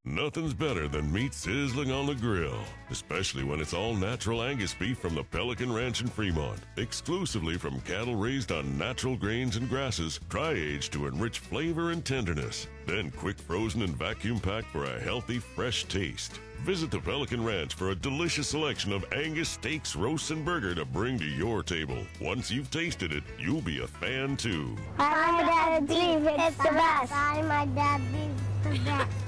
Nothing's better than meat sizzling on the grill, especially when it's all natural Angus beef from the Pelican Ranch in Fremont, exclusively from cattle raised on natural grains and grasses, dry-aged to enrich flavor and tenderness, then quick frozen and vacuum packed for a healthy, fresh taste. Visit the Pelican Ranch for a delicious selection of Angus steaks, roasts, and burger to bring to your table. Once you've tasted it, you'll be a fan too. Buy my dad beef, it's the best. Buy my dad beef, the best.